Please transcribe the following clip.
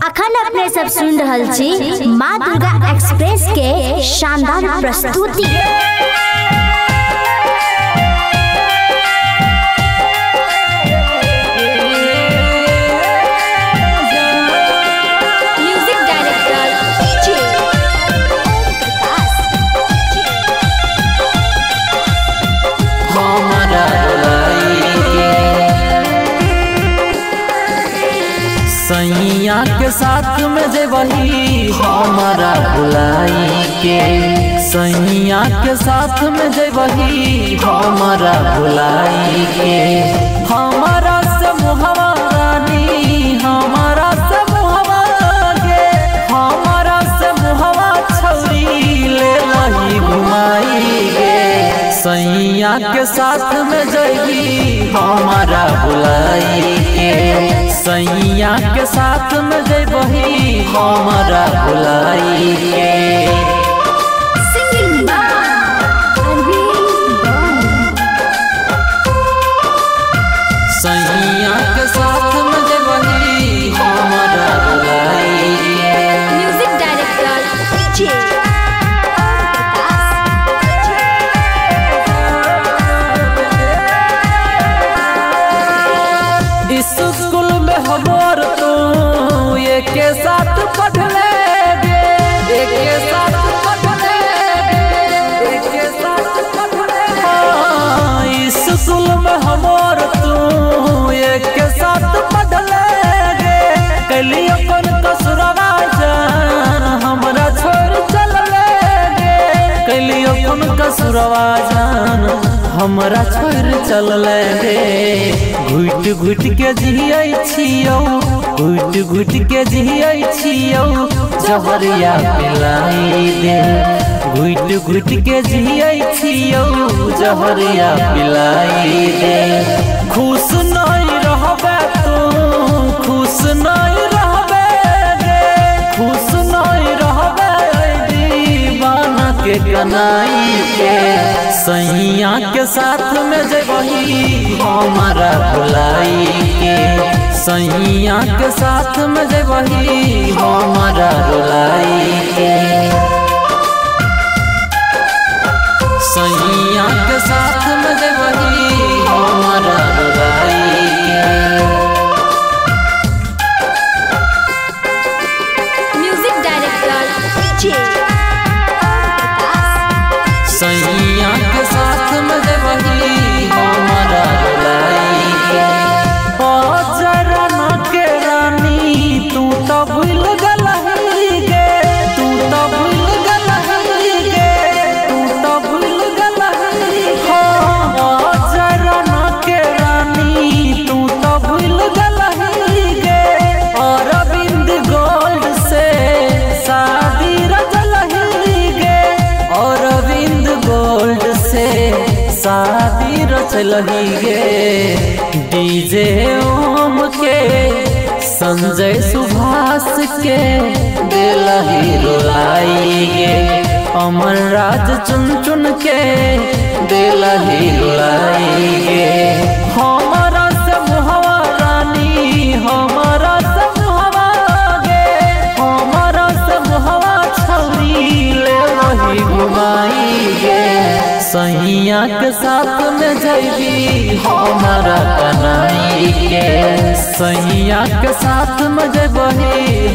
अखन अपने सब सुन रहल छी माँ दुर्गा एक्सप्रेस के शानदार प्रस्तुति। सैया के साथ में जे वही हमारा भुलाई के, सैया के साथ में जे वही हमारा भुलाई के। हमारा से मुहवा रानी, हमारा से मुहवा गे, हमारा से मुहवा छौरी ले वही घुमाई गे। सैया के साथ में जही हमारा भुलाई के, सैया के साथ में जय बही हमारा भुलाई के। सैया के साथ में जय बही हमारा भुलाई के। म्यूजिक डायरेक्टर स्कूल में हमार तो एक के साथ पढ़ले गे, एक के साथ पढ़ले गे, एक के साथ पढ़ले। स्कूल में हमार तो एक के साथ पढ़ले गे, कली अपन कसुरवा जान हमरा छोड़ चलले गे, कली अपन कसुरवा जान हमरा छोड़ चलले गे। घुट घुट के जियै छियौ, घुट घुट के जियै छियौ, जहरिया पिलाई दे। घुट घुट के जियै छियौ, जहरिया पिलाई दे। खुश नहीं रहबे तू, खुश नहीं रहबे गे, खुश नहीं रहबे दीवाना के कनाई के। सैया के साथ में जबही हमारा भुलाई के, सैया के साथ में जबही हमारा भुलाई के। सैया के साथ में जबही हमारा भुलाई के। म्यूजिक डायरेक्टर सैया के साथ में जबही हमारा भुलाई के। जरा न के रानी तू तो भूल गलही गे, तू तो भूल गलही गे, तू तो भूल गलही। जरा न के रानी तू तो भूल गलही गे, और अरविंद गोल्ड से शादी रचलही गे, और अरविंद गोल्ड से शादी रचलही गे। डीजे ओम के संजय सुभाष के दिलही रुलाई गे, अमर राज चुन चुन के दिलही रुलाई गे। हमारा से मुहवा रानी, हमारा से मुहवा गे, हमारा से मुहवा छौरी ले वही घुमाई गे। सैया के साथ में जैबी हमारा कनाई के, सैया के साथ में जबही